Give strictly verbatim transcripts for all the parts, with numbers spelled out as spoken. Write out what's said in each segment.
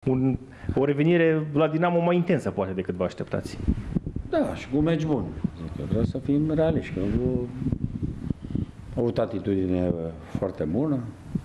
un, o revenire la Dinamo mai intensă, poate, decât vă așteptați. Da, și cu meci bun. Zic, vreau să fim realiști, că au avut atitudine foarte bună.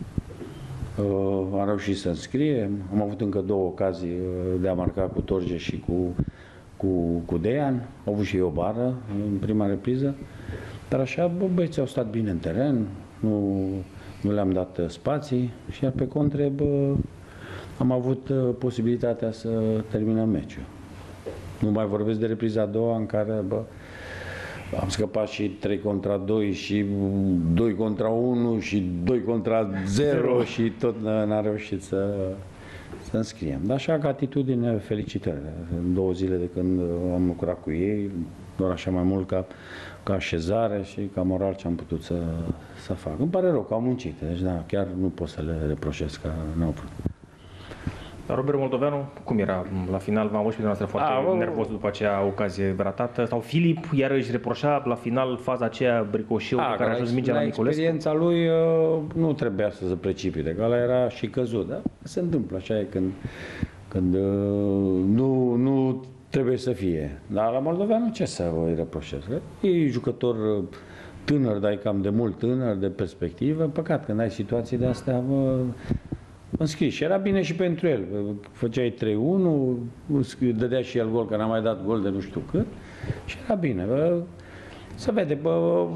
Am reușit să înscrie. Am avut încă două ocazii de a marca cu Torge și cu, cu, cu Dejan. Au avut și eu o bară în prima repriză. Dar așa, bă, băieții au stat bine în teren, nu, nu le-am dat spații și iar pe contre, bă, am avut posibilitatea să terminăm meciul. Nu mai vorbesc de repriza a doua în care, bă, am scăpat și trei contra doi și doi contra unu și doi contra zero și tot n-am reușit să, să înscriem. Dar așa, ca atitudine, felicitări. În două zile de când am lucrat cu ei, doar așa mai mult ca, ca așezare și ca moral ce am putut să, să fac. Îmi pare rău că am muncit, deci da, chiar nu pot să le reproșez că n-au putut. Dar Robert Moldoveanu, cum era la final? V-am văzut pe dumneavoastră foarte A, nervos după aceea ocazie ratată. Sau Filip iar își reproșa la final faza aceea bricoșeu pe care a ajuns mingea la Niculescu? Experiența lui nu trebuia să se precipite, că ăla era și căzut. Da? Se întâmplă, așa e când, când nu, nu trebuie să fie. Dar la Moldoveanu ce să îi reproșez? E jucător tânăr, dar e cam de mult tânăr, de perspectivă. Păcat când ai situații de astea, bă, înscris. Și era bine și pentru el. Făceai trei unu, dădea și el gol, că n-a mai dat gol de nu știu cât. Și era bine. Bă, se vede, bă,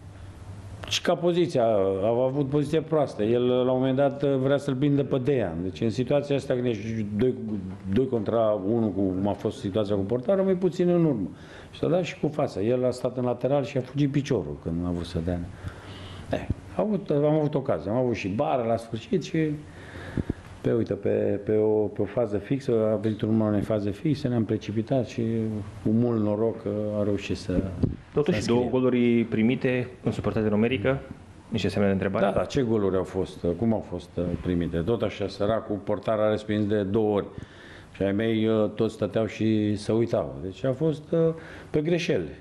și ca poziția, a avut poziție proastă. El la un moment dat vrea să-l prindă pe Dejan. Deci în situația asta, când ești doi contra unu, cum a fost situația cu portarul, mai puțin în urmă. Și s-a dat și cu fața. El a stat în lateral și a fugit piciorul când a avut să dea. Eh, am avut, am avut ocazie. Am avut și bară la sfârșit și pe, uite, pe, pe, o, pe o fază fixă, a venit în urmă unei faze fixe, ne-am precipitat și cu mult noroc a reușit să Totuși, să două goluri primite în superioritate numerică, niște semne de întrebare? Da, da, ce goluri au fost? Cum au fost primite? Tot așa, săracul portar a respins de două ori. Și ai mei toți stăteau și se uitau. Deci a fost pe greșeli.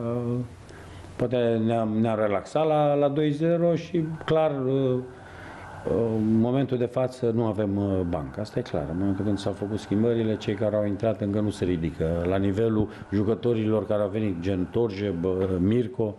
Poate ne-am ne relaxat la, la doi zero și clar în momentul de față nu avem bancă, asta e clar. În momentul când s-au făcut schimbările, cei care au intrat încă nu se ridică. La nivelul jucătorilor care au venit, gen Torje, Mirco,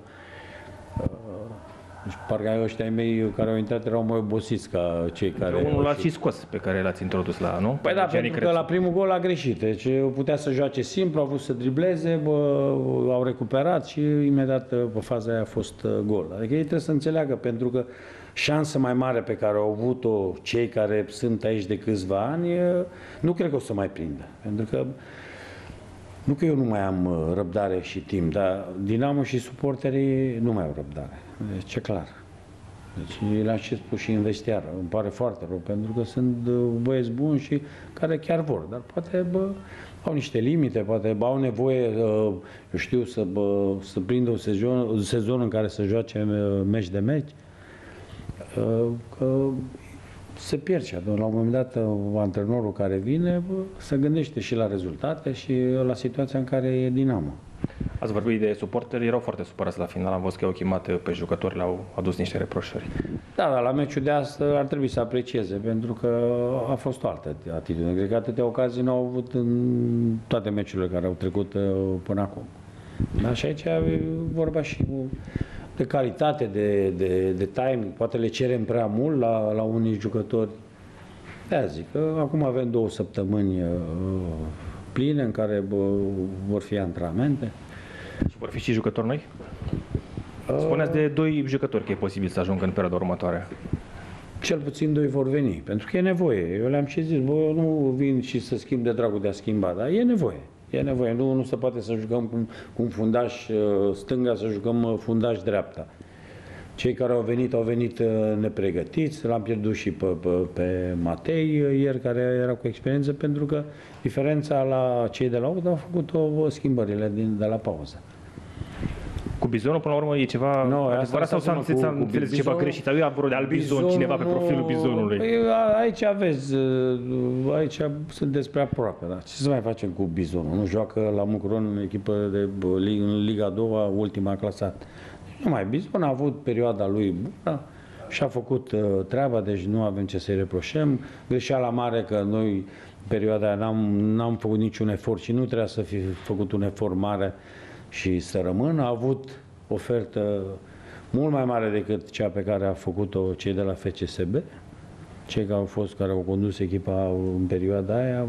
deci parcă ăștia mei care au intrat erau mai obosiți ca cei care... Unul l-ați și scos pe care l-ați introdus la, nu? Păi da, pentru că la primul gol a greșit. Deci putea să joace simplu, au vrut să dribleze, bă, au recuperat și imediat pe faza aia a fost gol. Adică ei trebuie să înțeleagă, pentru că șansa mai mare pe care au avut-o cei care sunt aici de câțiva ani, nu cred că o să mai prindă. Pentru că nu că eu nu mai am răbdare și timp, dar Dinamo și suporterii nu mai au răbdare. Deci, e clar. Deci, le-am și spus și în vestiară. Îmi pare foarte rău, pentru că sunt băieți buni și care chiar vor. Dar poate, bă, au niște limite, poate bă, au nevoie, eu știu, să, bă, să prindă un sezon, un sezon în care să joace meci de meci. Că se pierde. La un moment dat, antrenorul care vine bă, se gândește și la rezultate și la situația în care e Dinamo. Ați vorbit de suporteri, erau foarte supărați la final, am văzut că au chemat pe jucători, le-au adus niște reproșări. Da, dar la meciul de astăzi ar trebui să aprecieze, pentru că a fost o altă atitudine. Cred că atâtea ocazii n-au avut în toate meciurile care au trecut până acum. Dar și aici e vorba și de calitate, de, de, de timing. Poate le cerem prea mult la, la unii jucători. De-aia zic că acum avem două săptămâni pline în care bă, vor fi antrenamente. Și vor fi și jucători noi? Spuneați de doi jucători că e posibil să ajungă în perioada următoare. Cel puțin doi vor veni, pentru că e nevoie. Eu le-am și zis, bă, nu vin și să schimb de dragul de a schimba, dar e nevoie. E nevoie. Nu, nu se poate să jucăm cu, cu un fundaș stânga, să jucăm fundaș dreapta. Cei care au venit, au venit nepregătiți, l-am pierdut și pe, pe, pe Matei ieri, care era cu experiență, pentru că diferența la cei de la U D au făcut-o schimbările din, de la pauză. Cu Bizonul, până la urmă, e ceva no, adevărat sau s-a înțeles ceva greșit? Sau eu am vrut de al Bizon, Bizon, cineva pe profilul Bizonului? Păi, aici aveți, aici sunteți prea aproape, da? Ce să mai facem cu Bizonul? Nu joacă la Mucuron în echipă de în Liga a doua, ultima clasată. Nu mai, Bizon a avut perioada lui bună și a făcut uh, treaba, deci nu avem ce să-i reproșăm. Greșeala mare că noi perioada aia n-am, n-am făcut niciun efort și nu trebuia să fi făcut un efort mare și să rămân. A avut ofertă mult mai mare decât cea pe care a făcut-o cei de la F C S B. Cei care au fost, care au condus echipa în perioada aia,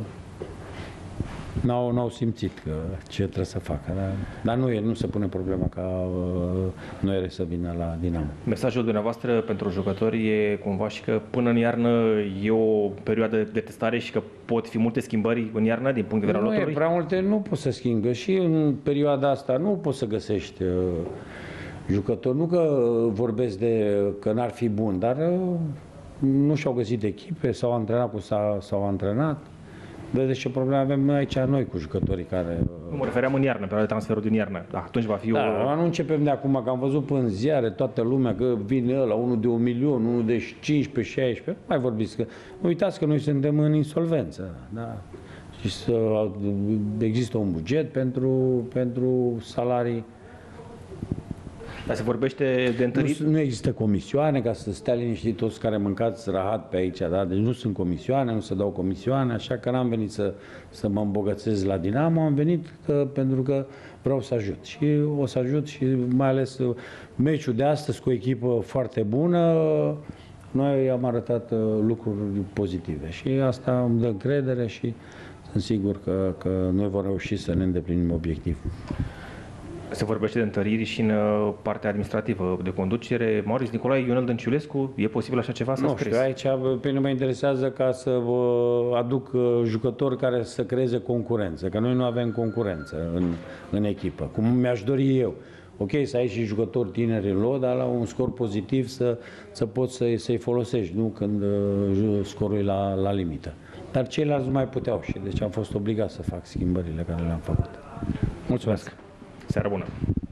n-au, n-au simțit că ce trebuie să facă. Dar, dar nu, e, nu se pune problema ca uh, Noire să vină la Dinamo. Mesajul dumneavoastră pentru jucători e cumva și că până în iarnă e o perioadă de testare și că pot fi multe schimbări în iarnă din punct de vedere al loturilor? loturii? Nu e prea multe, nu poți să schimbi. Și în perioada asta nu poți să găsești uh, jucători. Nu că vorbesc de că n-ar fi bun, dar uh, nu și-au găsit echipe, s-au antrenat cu s-au antrenat. Vedeți ce probleme avem aici noi cu jucătorii care... Nu mă refeream în iarnă, perioada de transferul din iarnă. Da, atunci va fi da, o... nu începem de acum, că am văzut pe în ziare toată lumea că vine ăla, unul de un milion, unul de cincisprezece, șaisprezece. Mai vorbiți că... Uitați că noi suntem în insolvență. Da? Și să, există un buget pentru, pentru salarii. Dar se vorbește de întărit? Nu, nu există comisioane, ca să stea liniștit toți care mâncați rahat pe aici, da? Deci nu sunt comisioane, nu se dau comisioane, așa că n-am venit să, să mă îmbogățesc la Dinamo, am venit că, pentru că vreau să ajut. Și o să ajut și mai ales meciul de astăzi cu o echipă foarte bună, noi am arătat lucruri pozitive și asta îmi dă încredere și sunt sigur că, că noi vom reuși să ne îndeplinim obiectivul. Se vorbește de întăriri și în partea administrativă de conducere. Maurice Nicolae, Ionel Dănciulescu, e posibil așa ceva să Nu știu, aici pe mine mă interesează ca să vă aduc jucători care să creeze concurență, că noi nu avem concurență în, în echipă, cum mi-aș dori eu. Ok, să ai și jucători tineri în lot, dar la un scor pozitiv să, să poți să, să-i folosești, nu când uh, scorul e la, la limită. Dar ceilalți nu mai puteau și deci am fost obligat să fac schimbările care le-am făcut. Mulțumesc! Seară bună!